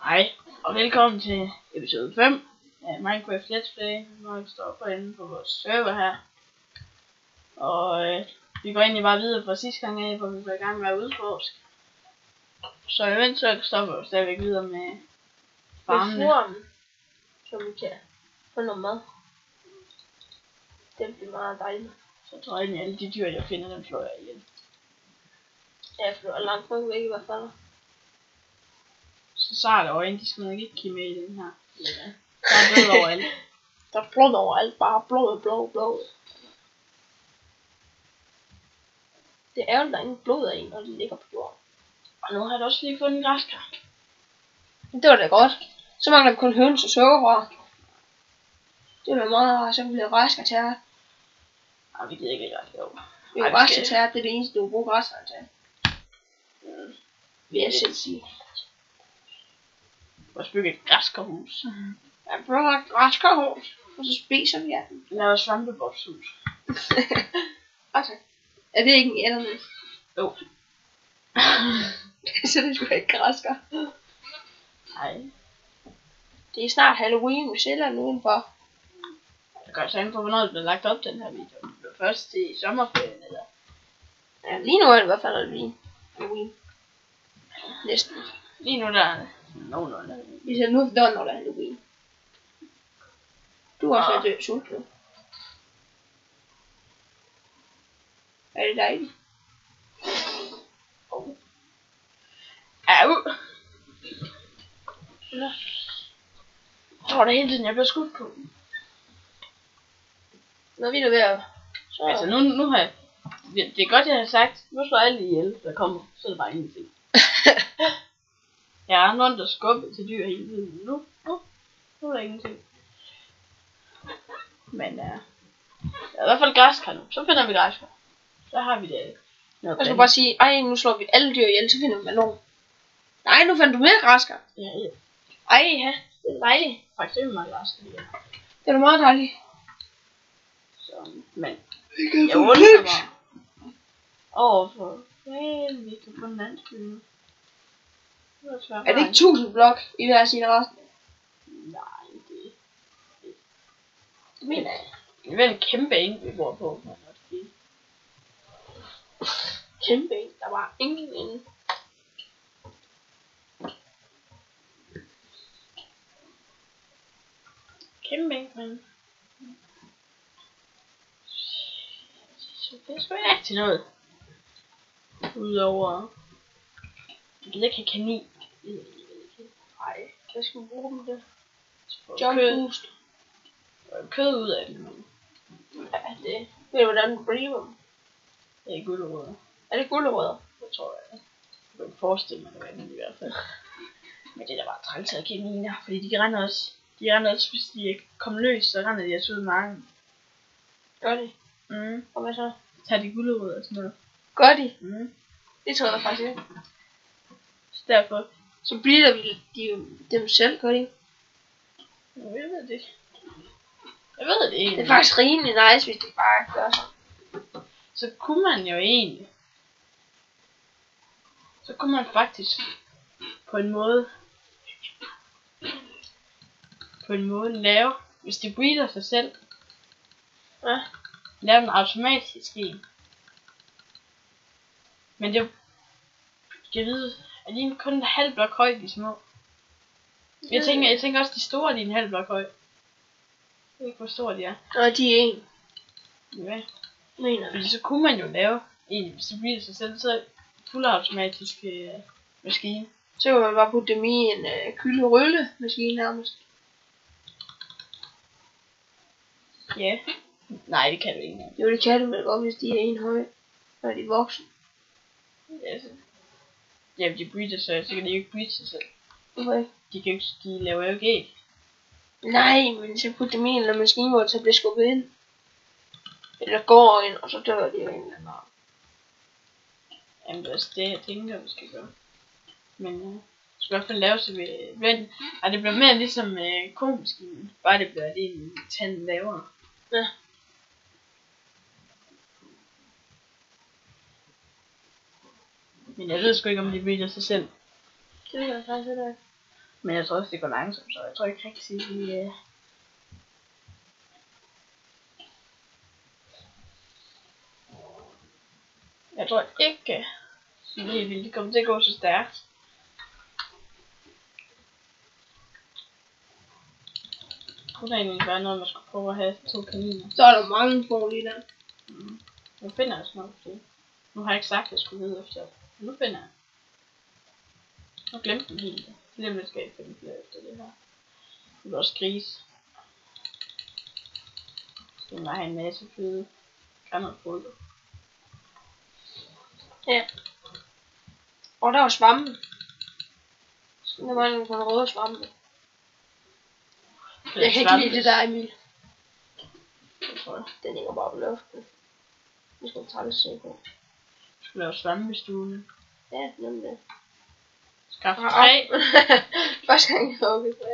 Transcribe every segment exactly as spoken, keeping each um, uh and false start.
Hej, og velkommen til episode fem af Minecraft Let's Play, når vi står på enden på vores server her. Og øh, vi går egentlig bare videre fra sidste gang af, hvor vi var i gang med at udforske. Så imens så stopper vi stadigvæk videre med farmene. Med så vi kan få noget mad. Det bliver meget dejligt. Så tror jeg egentlig, alle de dyr jeg finder, dem slår jeg ihjel. Ja, for du er langt nok væk i hvert fald. Så sarte øjne, de skal nok ikke kigge med i den her. Ja. Der er blod overalt. Der er blod overalt, bare blod, blod, blod. Det er jo, der er ingen blod af en, når det ligger på jorden. Og nu har jeg også lige fundet en græskar. Det var da godt. Så mangler vi kun høns og sukkerrør. Det var meget rart, så kan vi lave græskar til her. Ej, vi gider ikke græskar over. Vi har græskar til her, det er det eneste, du kan bruge græskar til. Mm. Vil jeg selv sige. Vi har bygget et græskarhus. Ja, vi har et græskarhus. Og så spiser vi af den. Laver svampebobshus. Altså, er det ikke en ældernes? Jo. Så det skulle ikke græskar. Nej. Det er snart Halloween med Sjælland udenfor. Jeg kan også an på, hvornår det bliver lagt op, den her video. Det bliver først i sommerferien, eller? Ja, lige nu er det i hvert fald Halloween. Halloween. Næsten. Lige nu der er nogenlunde. Vi ser nu, der når der er Halloween. Du er også Ah. lidt sulten nu. Er det dejligt? Oh. Au! Nå. Jeg tror da hele tiden, jeg bliver skudt på. Når vi er ved at... Så... Altså nu, nu har jeg... Det er godt, jeg har sagt, nu slår alle ihjel, der kommer. Så er det bare ingenting. Jeg har rundt og skubbet til dyr hele tiden. Nu, nu, nu er der ingenting. Men uh, der er i hvert fald græskar nu. Så finder vi græskar. Så har vi det. Jeg skal bare sige, ej, nu slår vi alle dyr ihjel, så finder vi melon. Nej, nu fandt du mere græskar. Ja, ja. Ej, ja, det er dejligt. Faktisk er meget græskar lige her. Det er da meget dejligt. Så, men jeg undrer mig overfor, hvad vi kan få en landsby nu. Er det ikke tusind blok i hver sin resten? Nej, det Det mener jeg. det er en kæmpe eng, vi bor på. Kæmpe en. Der var ingen inde. Kæmpe eng, men så det skal jeg ikke til noget. Udover jeg gider ikke have kanin. Nej, hvad skal vi bruge dem til? Jump Jump kød. boost. Kød ud af det, men Ja, det. Ved du hvordan du brimer dem? det er gulerødder. Er det gulerødder? Det tror jeg. Jeg kan ikke forestille mig, det var andet i hvert fald. Men det er da bare træls af kaniner, fordi de render også. De render også, hvis de kommer løs, så render de også ud i marken. Gør de? Mm. Og hvad så? Så tager de gulerødder og sådan noget. Gør de? Mm. Det tror jeg faktisk ikke. Så derfor, Så bliver vi de, dem selv, gør de ikke? jeg ved det ikke. Jeg ved det egentlig. Det er faktisk rimelig nice, hvis de bare gør sådan. Så kunne man jo egentlig. Så kunne man faktisk på en måde. På en måde lave, hvis de breeder sig selv. Ja. Lave en automatisk en. Men det skal vide, at de er kun en halv blok høj, de små. Jeg tænker, jeg tænker også, de store, de er en halv blok høj. Jeg ved ikke, hvor store de er. Og de er en, Ja. mener jeg. Fordi så kunne man jo lave en, hvis de breeder sig selv, så fuldautomatisk øh, maskine. Så kan man bare putte dem i en øh, kylderølle maskine nærmest. Ja. Nej, det kan du ikke. Jo, det kan du vel godt, hvis de er en høj, når de er voksne. Ja, så. Ja, de breeder sig, så kan de jo ikke breede sig selv. Hvorfor ikke? De kan jo ikke, de laver jo ikke æg. Nej, men så putte dem i en eller anden maskine, hvor det så bliver skubbet ind. Eller går ind, og så dør de af en eller anden art. Jamen, det er også det, jeg tænker, vi skal gøre. Men ja, det skal i hvert fald lave sig ved... Men, og det bliver mere ligesom øh, komaskinen. Bare det bliver lige en tand lavere. Ja. Men jeg ved sgu ikke, om de breeder sig selv. Det ved jeg faktisk ikke. Men jeg tror også, det går langsomt, så jeg tror ikke rigtig, vi... Øh... Jeg tror ikke, sådan helt vildt, det kommer til at gå så stærkt. Det kunne egentlig være noget, man skulle prøve at have to kaniner. Så er der mange får lige der. Mm. Nu finder jeg sådan noget, fordi nu har jeg ikke sagt, at jeg skulle vide efter. Men nu finder jeg. Nu glemte den helt. Lige om lidt skal jeg finde flere efter det her. Det er også gris. Så må have en masse føde. Kan noget foder. Ja. Og der var svampe. Der var en på røde svampe. Jeg kan ikke lide det der, Emil. Det tror jeg. Den hænger bare på luften. Nu skal vi tage det se på. Du skal lave svampe i stuen. Ja, nemlig. Skaffe træ. Første gang jeg har hugget træ.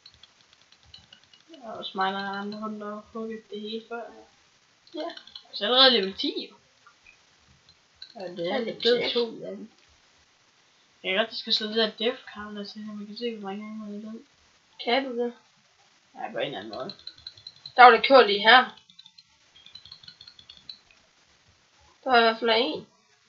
Og også mig, der er andre hunde, der har hugget det hele før. Ja. Så allerede level ti jo. Og det er lidt død to af dem. Jeg kan godt, at skal slå det der death counter til, så man kan se, hvor mange gange man er død. Kan du det? Ja, på en eller anden måde. Der var det kørt lige her. Der er i hvert fald en.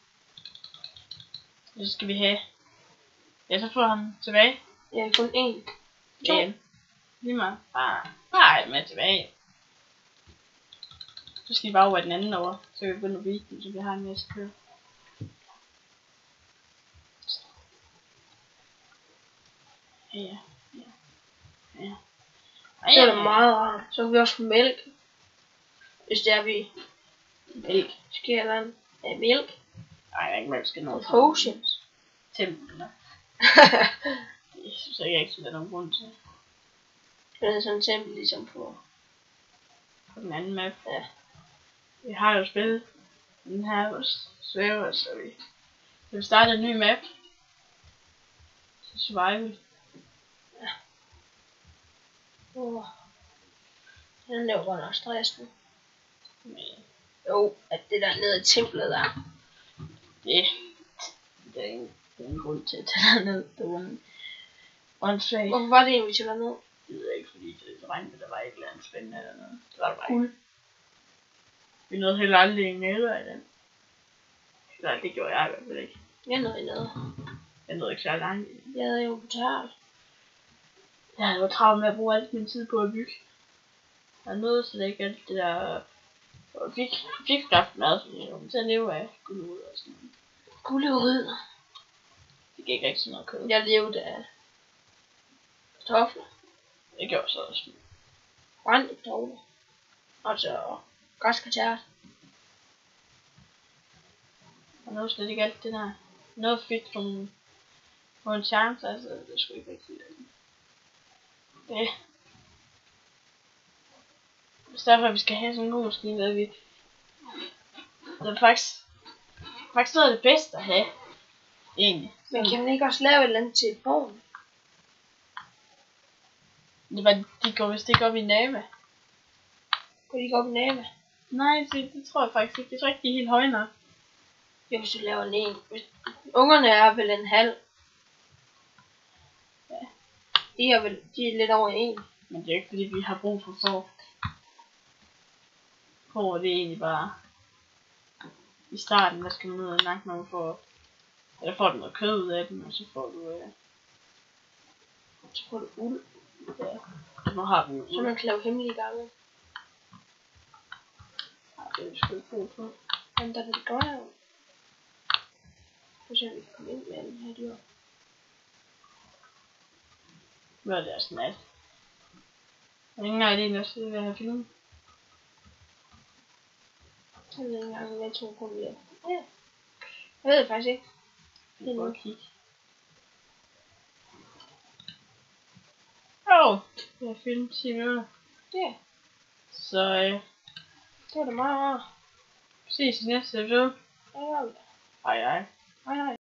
Så skal vi have... Ja, så får han tilbage. Jeg har kun en. To. Ja. Lige meget. Bare, bare med tilbage. Så skal vi bare over den anden over. Så kan vi begynde at beat den, så vi har en masse køer. Ja, ja, ja. Ja. Det er da meget rart. Så kan vi også få mælk. Hvis det er vi... Mælk. Skal jeg lade ja, mælk? Nej, jeg er ikke mælk, skal noget. Potions. Templer. Jeg synes ikke, jeg ikke skal have nogen grund til. Det er sådan en tempel ligesom på... På den anden map. Ja. Vi har jo spillet den her hos svæver, så vi vil starte en ny map. Så survival. Ja. Åh. Den er jo godt nok stressende. Men Jo, at det der nede i templet der. det, det er ingen, det er ingen grund til at tage derned. Det var en åndssvag. Hvorfor var det egentlig, vi tog derned? Det ved jeg ikke, fordi det regnede, der var et eller andet spændende eller noget. Det var der bare Cool. ikke. Vi nåede heller aldrig en neder i den. Nej, det gjorde jeg i hvert fald ikke. Jeg nåede noget. Jeg nåede ikke så langt i den. Jeg havde jo betalt. Jeg havde jo travlt med at bruge alt min tid på at bygge. Jeg nåede slet ikke alt det der... Og fik, fik skabt mad, så jeg kom til at leve af gulerod og sådan noget. Gulerod. Det gik ikke sådan noget kød. Jeg levede af kartofler. Det gjorde så også. Brændte kartofler. Og så græskartofler. Jeg nåede slet ikke alt det der. Noget fik nogle... På en chance, altså det skulle ikke rigtig lade. Det... Hvis derfor at vi skal have sådan en god maskine, at vi... Det er faktisk... Faktisk noget af det bedste at have. Egentlig. Men kan man ikke også lave et eller andet til bogen? Det var, de går vist ikke op i Nava. Går de ikke op i Nava? Nej, det, det tror jeg faktisk ikke. Jeg tror ikke, de er helt høje nok. Jo, hvis du laver en en. Hvis... Ungerne er vel en halv. Ja. De er vel de er lidt over en. Men det er ikke fordi, vi har brug for får. Får det er egentlig bare... I starten, der skal man ned og nakke noget for... Eller får du noget kød ud af dem, og så får du... Øh... Så får du uld. Ja. Nu har vi jo Så man kan lave hemmelige gange. Ja, det er vi sgu ikke brug for. Men der er det godt jo. Så ser vi kan komme ind med den her dyr. Hvad er det altså nat? Jeg har ingen idé, når jeg vil have filmet. Jeg ved ikke engang, hvad jeg tror på det. Ja. Jeg ved det faktisk ikke. Vi kan prøve at kigge. Åh, oh, jeg har filmet ti minutter. Ja. Så øh, Det var da meget rart. ses i næste episode. Ja, Hej hej. hej hej.